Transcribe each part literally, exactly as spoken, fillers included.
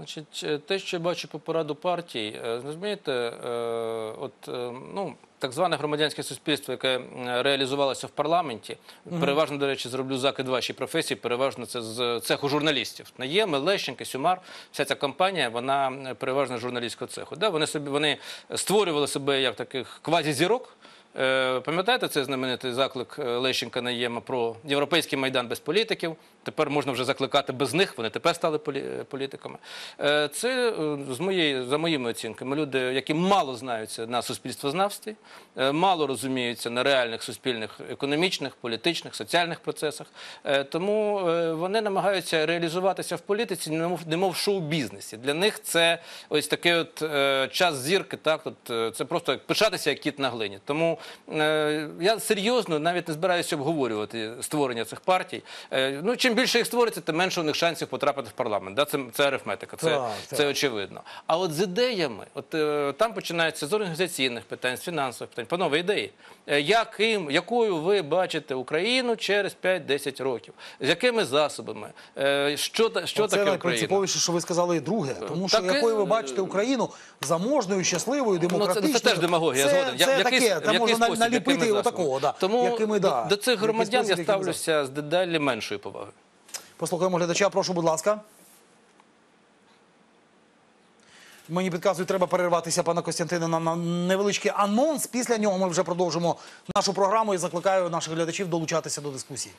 Значить, те, що я бачу по параду партій, розумієте, от, ну, так зване громадянське суспільство, яке реалізувалося в парламенті, угу. переважно, до речі, зроблю закид вашій професії, переважно це з цеху журналістів. Наєми, Лещенко, Сюмар, вся ця кампанія, вона переважно журналістського цеху. Да, вони, собі, вони створювали себе як таких квазі-зірок. Пам'ятаєте цей знаменитий заклик Лещенка Наєма про європейський майдан без політиків? Тепер можна вже закликати без них, вони тепер стали політиками. Це, з моєї, за моїми оцінками, люди, які мало знаються на суспільствознавстві, мало розуміються на реальних суспільних, економічних, політичних, соціальних процесах. Тому вони намагаються реалізуватися в політиці, немов в шоу-бізнесі. Для них це ось такий от час зірки, так, от, це просто пишатися як кіт на глині. Тому я серйозно навіть не збираюся обговорювати створення цих партій. Ну, чим більше їх створиться, тим менше у них шансів потрапити в парламент. Да? Це, це арифметика, це, так, це так. очевидно. А от з ідеями, от, там починається з організаційних питань, з фінансових питань, панове, ідеї. Яким, якою ви бачите Україну через п'ять-десять років? З якими засобами? Що, що таке Україна? Це найпринциповіше, що ви сказали, друге. Тому що так, якою ви бачите Україну заможною, щасливою, демократичною. Ну, це, це теж демагогія, це, я згоден. Це в який, таке, там можна спосіб, наліпити отакого. Да. Тому якими, да. до, до цих громадян я ставлюся з дедалі меншої поваги. Послухаємо глядача, прошу, будь ласка. Мені підказують, треба перерватися, пана Костянтина, на невеличкий анонс. Після нього ми вже продовжимо нашу програму і закликаю наших глядачів долучатися до дискусії.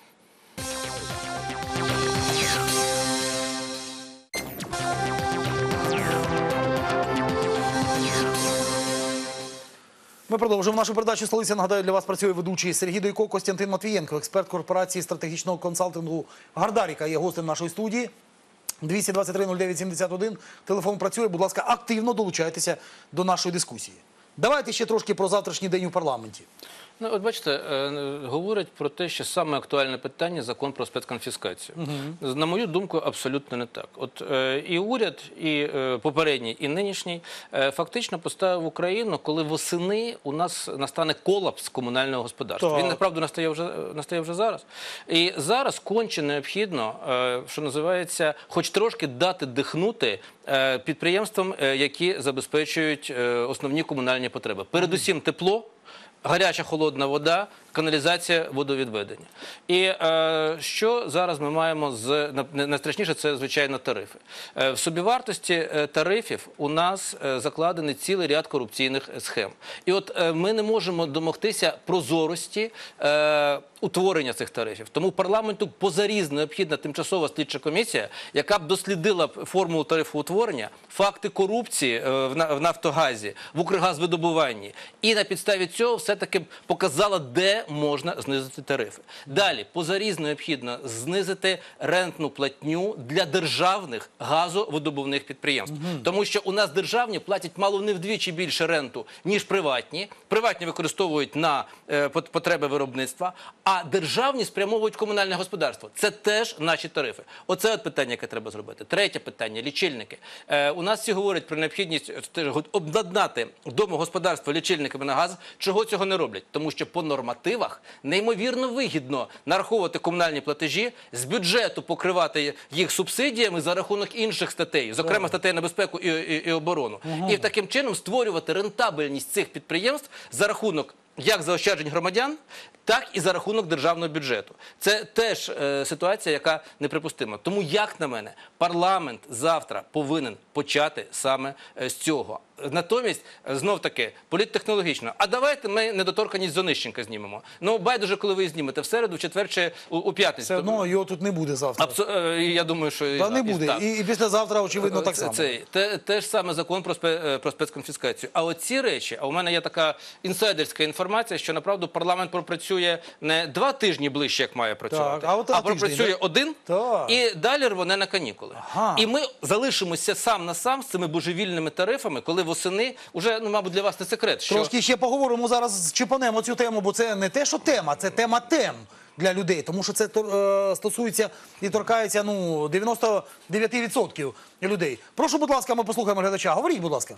Ми продовжуємо нашу передачу «Столиця». Нагадаю, для вас працює ведучий Сергій Дойко, Костянтин Матвієнко, експерт корпорації стратегічного консалтингу «Гардаріка», є гостем нашої студії. двісті двадцять три нуль дев'ять сімдесят один. Телефон працює. Будь ласка, активно долучайтеся до нашої дискусії. Давайте ще трошки про завтрашній день у парламенті. Ну, от бачите, говорять про те, що саме актуальне питання – закон про спецконфіскацію. Угу. На мою думку, абсолютно не так. От і уряд, і попередній, і нинішній фактично поставив Україну, коли восени у нас настане колапс комунального господарства. Так. Він, направду, настає вже, настає вже зараз. І зараз конче необхідно, що називається, хоч трошки дати дихнути підприємствам, які забезпечують основні комунальні потреби. Передусім тепло, гаряча холодна вода, каналізація, водовідведення. І е, що зараз ми маємо з, найстрашніше, це, звичайно, тарифи. Е, в собівартості тарифів у нас е, закладений цілий ряд корупційних схем. І от е, ми не можемо домогтися прозорості е, утворення цих тарифів. Тому парламенту позаріз необхідна тимчасова слідча комісія, яка б дослідила формулу тарифоутворення, факти корупції е, в, в Нафтогазі, в Укргазвидобуванні. І на підставі цього все-таки показала, де можна знизити тарифи. Далі, позаріз необхідно знизити рентну платню для державних газовидобувних підприємств. Угу. Тому що у нас державні платять мало не вдвічі більше ренту, ніж приватні. Приватні використовують на е, потреби виробництва, а державні спрямовують комунальне господарство. Це теж наші тарифи. Оце от питання, яке треба зробити. Третє питання – лічильники. Е, у нас всі говорять про необхідність обладнати домогосподарство лічильниками на газ. Чого цього не роблять? Тому що по нормативах неймовірно вигідно нараховувати комунальні платежі, з бюджету покривати їх субсидіями за рахунок інших статей, зокрема статей на безпеку і, і, і оборону. Угу. І таким чином створювати рентабельність цих підприємств за рахунок як заощаджень громадян, так і за рахунок державного бюджету. Це теж е, ситуація, яка неприпустима. Тому, як на мене, парламент завтра повинен почати саме е, з цього. Натомість, знов-таки, політтехнологічно. А давайте ми недоторканність з Онищенка знімемо. Ну, байдуже, коли ви її знімете. В середу, в четвер чи у, у п'ятницю. Все одно його тут не буде завтра. Абсо... Я думаю, що... Та не буде. І, і післязавтра, очевидно, так само. Це, те, те ж саме закон про, спе... про спецконфіскацію. А оці речі, а у мене є така інсайдерська інформація, що, направду, парламент пропрацює не два тижні ближче, як має працювати, так, а, от, а, а пропрацює тиждень, один, так. І далі рвоне на канікули. Ага. І ми залишимося сам на сам з цими божевільними тарифами, коли восени, уже, ну, мабуть, для вас не секрет, що... Трошки ще поговоримо, зараз чіпанемо цю тему, бо це не те, що тема, це тема тем для людей, тому що це е, стосується і торкається, ну, дев'яносто дев'ять відсотків людей. Прошу, будь ласка, ми послухаємо глядача. Говоріть, будь ласка.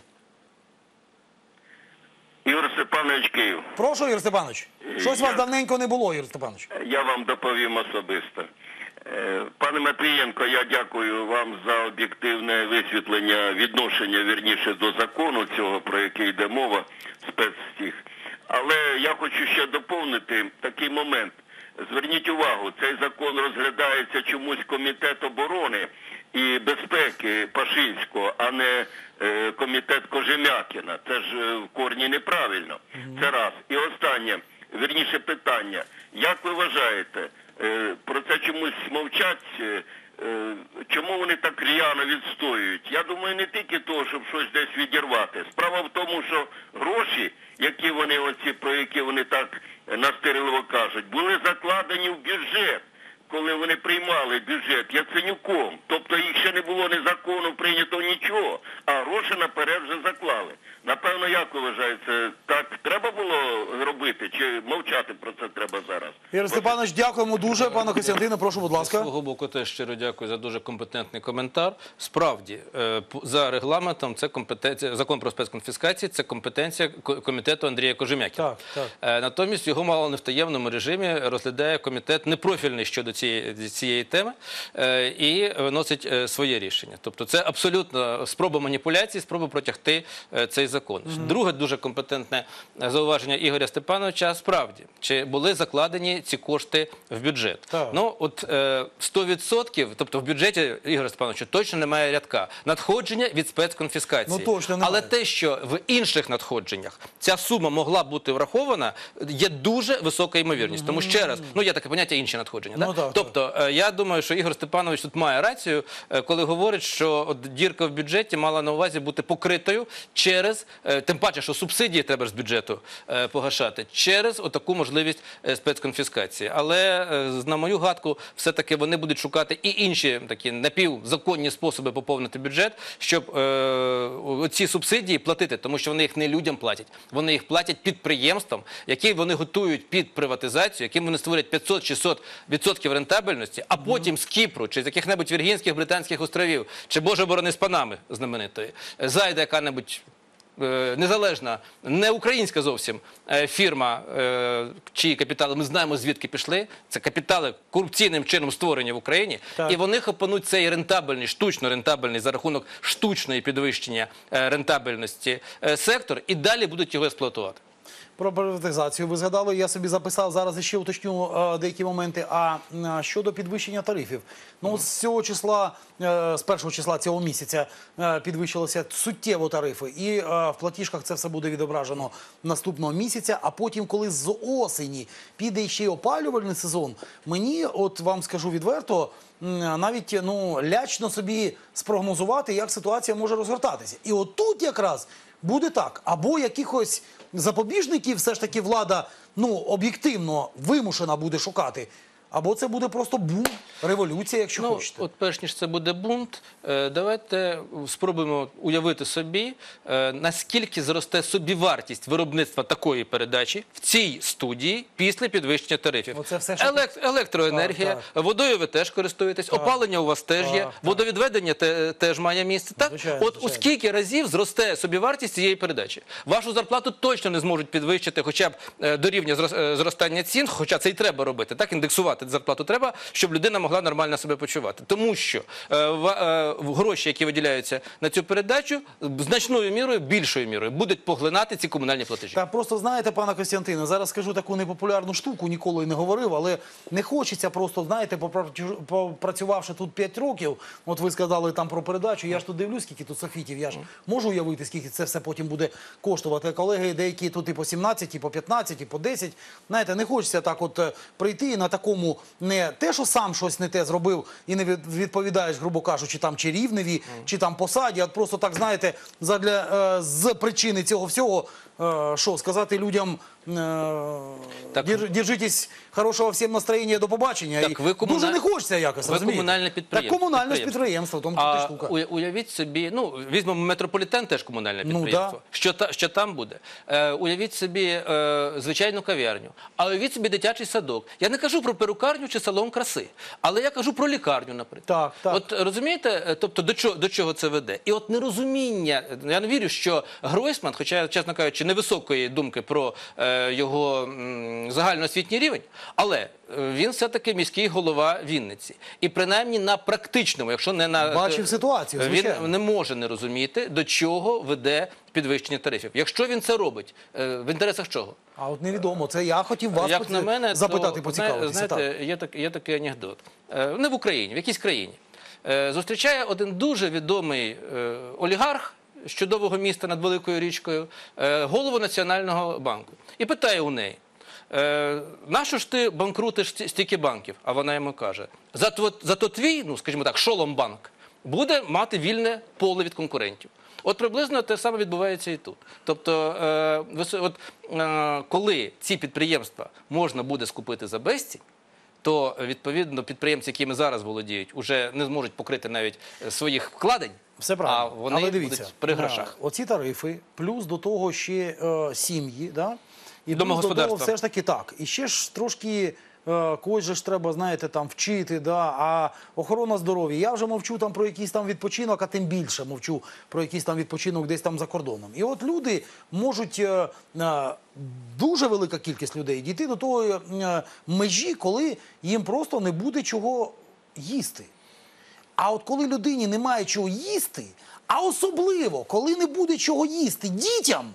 Ігор Степанович, Київ. Прошу, Ігор Степанович. Щось Я... вас давненько не було, Ігор Степанович. Я вам доповім особисто. Е, Пане Матвієнко, я дякую вам за об'єктивне висвітлення відношення, вірніше, до закону цього, про який йде мова, спецстіг. Але я хочу ще доповнити такий момент. Зверніть увагу, цей закон розглядається чомусь Комітет оборони і безпеки Пашинського, а не е, Комітет Кожем'якіна. Це ж е, в корні неправильно. Це раз. І останнє, вірніше питання. Як ви вважаєте, е, про це чомусь мовчать, е, е, чому вони так р'яно відстоюють? Я думаю, не тільки того, щоб щось десь відірвати. Справа в тому, що гроші, які вони, оці, про які вони так настирливо кажуть, були закладені в бюджет, коли вони приймали бюджет Яценюком. Тобто їх ще не було ні закону, прийнято нічого, а гроші наперед вже заклали. Напевно, як ви вважаєте, так треба було робити, чи мовчати про це треба зараз? Ігор Степанович, дякуємо дуже. Пане Костянтине, прошу, будь З ласка. свого боку теж щиро дякую за дуже компетентний коментар. Справді, е, п- за регламентом це компетенція, закон про спецконфіскації, це компетенція ко- комітету Андрія Кожем'якіна. Так, так. Е, Натомість його мало не в таємному режимі розглядає комітет непрофільний щодо цієї, цієї теми е, і виносить е, своє рішення. Тобто це абсолютно спроба маніпуляції, спроба протягти е, цей закон. Друге дуже компетентне зауваження Ігоря Степановича. Справді, чи були закладені ці кошти в бюджет? Так. Ну, от е, сто відсотків, тобто в бюджеті Ігоря Степановича точно немає рядка надходження від спецконфіскації. Ну, точно немає. Але те, що в інших надходженнях ця сума могла бути врахована, є дуже висока ймовірність. Тому ще раз, ну є таке поняття інші надходження. Ну, да? так, Тобто е, я думаю, що Ігор Степанович тут має рацію, е, коли говорить, що от дірка в бюджеті мала на увазі бути покритою через, е, тим паче, що субсидії треба ж з бюджету е, погашати, через отаку можливість е, спецконфіскації. Але, е, на мою гадку, все-таки вони будуть шукати і інші такі напівзаконні способи поповнити бюджет, щоб е, ці субсидії платити, тому що вони їх не людям платять, вони їх платять підприємствам, які вони готують під приватизацію, яким вони створять п'ятсот-шістсот відсотків рентабельності, а потім з Кіпру, чи з яких-небудь Віргінських британських островів, чи, Боже борони, з Панами знаменитої, зайде яка-небудь е, незалежна, не українська зовсім е, фірма, е, чиї капітали, ми знаємо, звідки пішли. Це капітали корупційним чином створені в Україні. Так. І вони хапануть цей рентабельний, штучно рентабельний за рахунок штучної підвищення е, рентабельності е, сектор і далі будуть його експлуатувати. Про приватизацію ви згадали, я собі записав, зараз ще уточню е, деякі моменти. А е, щодо підвищення тарифів, ну з цього числа, е, з першого числа цього місяця е, підвищилися суттєво тарифи, і е, в платіжках це все буде відображено наступного місяця. А потім, коли з осені піде ще й опалювальний сезон, мені, от вам скажу відверто, м, навіть ну лячно собі спрогнозувати, як ситуація може розгортатися. І от тут якраз буде так, або якихось запобіжників все ж таки влада, ну, об'єктивно вимушена буде шукати, або це буде просто бум, революція, якщо Ну, хочете. от перш ніж це буде бунт, е, давайте спробуємо уявити собі, е, наскільки зросте собівартість виробництва такої передачі в цій студії після підвищення тарифів. Оце все, що- Елек- електроенергія, Так, водою ви теж користуєтесь, опалення у вас теж є, Так, так. водовідведення те- теж має місце. Так? Звичайно, От у звичайно. скільки разів зросте собівартість цієї передачі? Вашу зарплату точно не зможуть підвищити хоча б е, до рівня зрос- е, зростання цін, хоча це і треба робити, так, індексувати зарплату треба, щоб людина могла нормально себе почувати. Тому що е, в, е, в гроші, які виділяються на цю передачу, значною мірою, більшою мірою будуть поглинати ці комунальні платежі. Та просто знаєте, пане Костянтине, зараз скажу таку непопулярну штуку, ніколи не говорив, але не хочеться просто, знаєте, попрацю- попрацювавши тут п'ять років, от ви сказали там про передачу, я ж тут дивлюсь, скільки тут софітів, я ж можу уявити, скільки це все потім буде коштувати. Колеги деякі тут і по сімнадцять, і по п'ятнадцять, і по десять. Знаєте, не хочеться так от е, прийти на такому, не те, що сам щось не те зробив і не від- відповідаєш, грубо кажучи, там чи рівневі, чи там посаді, а просто так, знаєте, задля, е, з причини цього всього, е, що, сказати людям, е, Так. «Держ- держитесь хорошого всім настроєння, до побачення». Так І ви комуна- дуже не хочеться якось, ви розумієте? комунальне підприємство. Так комунальне ж Підприємство. підприємство, в тому тут і А штука. уя- уявіть собі, ну, візьмемо метрополітен, теж комунальне Ну, підприємство. да. Що, та, що там буде? Е, уявіть собі е, звичайну кав'ярню, а уявіть собі дитячий садок. Я не кажу про перукарню чи салон краси, але я кажу про лікарню, наприклад. Так, так. От розумієте, е, тобто до чого, до чого це веде? І от нерозуміння, я не вірю, що Гройсман, хоча, чесно кажучи, невисокої думки про е, е, його м, загальноосвітній рівень, але е, він все-таки міський голова Вінниці. І принаймні на практичному, якщо не на... Бачив ситуацію, звичайно. Він не може не розуміти, до чого веде підвищення тарифів. Якщо він це робить, е, в інтересах чого? А от невідомо, це я хотів вас Як поці- на мене, запитати, то, поцікавитися. знаєте, так. є, так, є такий анекдот. Е, Не в Україні, в якійсь країні. Е, Зустрічає один дуже відомий е, олігарх з чудового міста над Великою річкою, е, голову Національного банку. І питає у неї, е, нащо ж ти банкрутиш сті- стільки банків? А вона йому каже, зато, зато твій, ну скажімо так, шоломбанк буде мати вільне поле від конкурентів. От приблизно те саме відбувається і тут. Тобто, е, вис- от, е, коли ці підприємства можна буде скупити за безцінь, то, відповідно, підприємці, якими зараз володіють, вже не зможуть покрити навіть е, своїх вкладень, Все а правильно. вони Але дивіться, будуть при грошах. е, оці тарифи, плюс до того ще е, сім'ї, да? І плюс до того Домогосподарства. все ж таки так. І ще ж трошки е, когось же ж треба, знаєте, там вчити, да? А охорона здоров'я. Я вже мовчу там про якийсь там відпочинок, а тим більше мовчу про якийсь там відпочинок десь там за кордоном. І от люди можуть, е, е, дуже велика кількість людей, дійти до тої е, межі, коли їм просто не буде чого їсти. А от коли людині немає чого їсти, а особливо, коли не буде чого їсти дітям,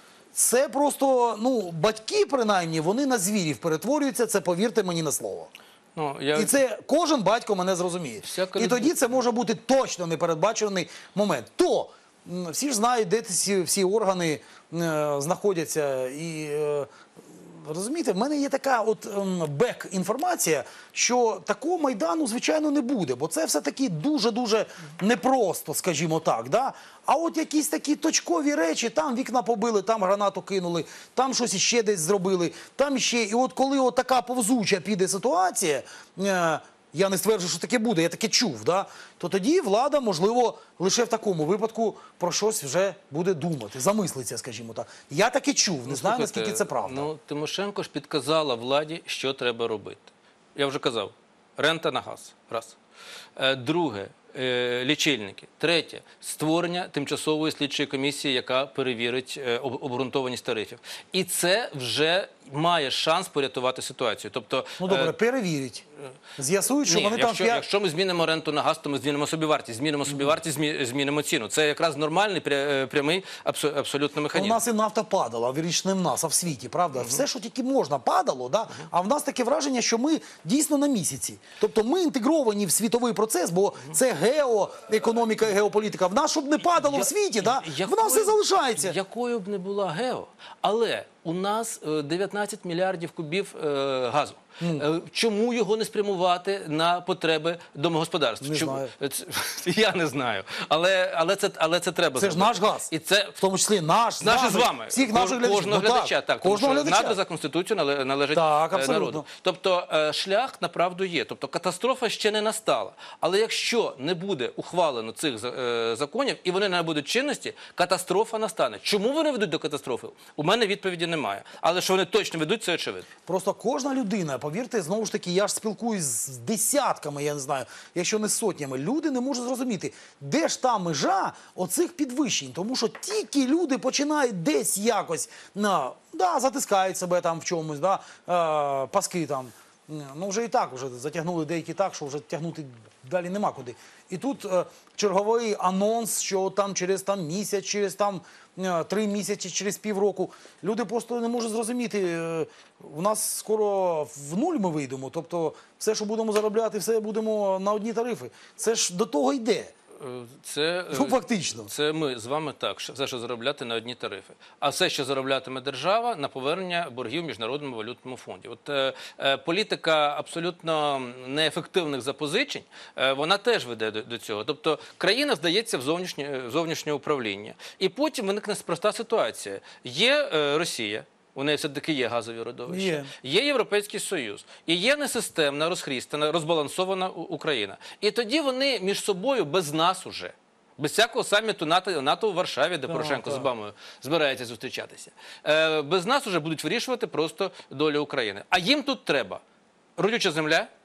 це просто, ну, батьки, принаймні, вони на звірів перетворюються, це повірте мені на слово. Ну, я... І це кожен батько мене зрозуміє. Всяка І людина. тоді це може бути точно непередбачений момент. То м, всі ж знають, де ці всі органи е, знаходяться. І е, розумієте, в мене є така от ем, бек-інформація, що такого Майдану, звичайно, не буде. Бо це все-таки дуже-дуже непросто, скажімо так. Да? А от якісь такі точкові речі, там вікна побили, там гранату кинули, там щось іще десь зробили, там іще. І от коли от така повзуча піде ситуація, е, я не стверджую, що таке буде, я таке чув, да? То тоді влада, можливо, лише в такому випадку про щось вже буде думати, замислиться, скажімо так. Я таке чув, не Ну, знаю, слухайте, наскільки це правда. Ну, Тимошенко ж підказала владі, що треба робити. Я вже казав, рента на газ. Раз. Е, Друге, е, лічильники. Третє, створення тимчасової слідчої комісії, яка перевірить е, об- обґрунтованість тарифів. І це вже має шанс порятувати ситуацію. Тобто, Ну добре, е, перевірять. З'ясують, що ні, вони там якщо, п'ять... якщо ми змінимо ренту на газ, то ми змінимо собівартість. Змінимо собівартість, змі- змінимо ціну. Це якраз нормальний, пря- е, прямий, абсо- абсолютно У механізм. нас і нафта падала, а вірніше не в нас, а в світі, правда? Все, що тільки можна, падало, да? А в нас таке враження, що ми дійсно на місяці. Тобто ми інтегровані в світовий процес, бо це геоекономіка і геополітика. В нас, щоб не падало в світі, да? Воно все залишається. Якою б не була гео, але у нас е, дев'ятнадцять мільярдів кубів е, газу. Е, Чому його не спрямувати на потреби домогосподарств? Не Чому? знаю. Е, це- Я не знаю. Але, але, це, але це треба Це ж зробити. наш газ. І це В тому числі наш, Наші з нами, вами. всіх Кож- наших глядачів. Кожного Ну, так, глядача, так. Тому кожного що глядача. надра за Конституцією нале- належить Так, е, абсолютно. народу. Тобто е, шлях направду є. Тобто катастрофа ще не настала. Але якщо не буде ухвалено цих за- е, законів і вони не будуть чинності, катастрофа настане. Чому вони ведуть до катастрофи? У мене відповіді немає. Але що вони точно ведуть, це очевидно. Просто кожна людина, повірте, знову ж таки, я ж спілкуюсь з десятками, я не знаю, якщо не з сотнями, люди не можуть зрозуміти, де ж та межа оцих підвищень. Тому що тільки люди починають десь якось, на, да, затискають себе там в чомусь, да, е, паски там. Ну, вже і так вже затягнули деякі так, що вже тягнути далі нема куди. І тут е, черговий анонс, що там через там місяць, через там е, три місяці, через півроку. Люди просто не можуть зрозуміти. Е, у нас скоро в нуль ми вийдемо. Тобто все, що будемо заробляти, все будемо на одні тарифи. Це ж до того йде. Е, Це, е, Ну, фактично. Це ми з вами так, що все, що заробляти на одні тарифи. А все, що зароблятиме держава, на повернення боргів в Міжнародному валютному фонді. От е, е, політика абсолютно неефективних запозичень, е, вона теж веде до, до цього. Тобто країна здається в зовнішнє, в зовнішнє управління. І потім виникне проста ситуація. Є е, Росія. У неї все-таки є газові родовища, Є. є Європейський Союз, і є несистемна, розхрістана, розбалансована У- Україна. І тоді вони між собою без нас уже, без всякого саміту НАТО, НАТО у Варшаві, де Порошенко так. з Обамою збирається зустрічатися, е, без нас уже будуть вирішувати просто долю України. А їм тут треба родюча земля,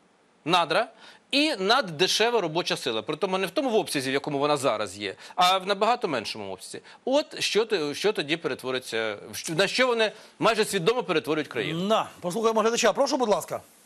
надра і наддешева робоча сила. Притому не в тому в обсязі, в якому вона зараз є, а в набагато меншому обсязі. От що, ти- що тоді перетвориться, на що вони майже свідомо перетворюють країну. На, послухаємо глядача. Прошу, будь ласка.